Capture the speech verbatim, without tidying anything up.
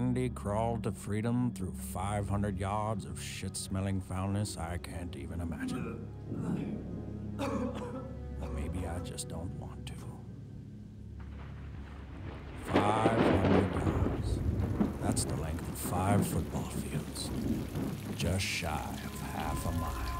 Andy crawled to freedom through five hundred yards of shit-smelling foulness I can't even imagine. Or maybe I just don't want to. five hundred yards. That's the length of five football fields. Just shy of half a mile.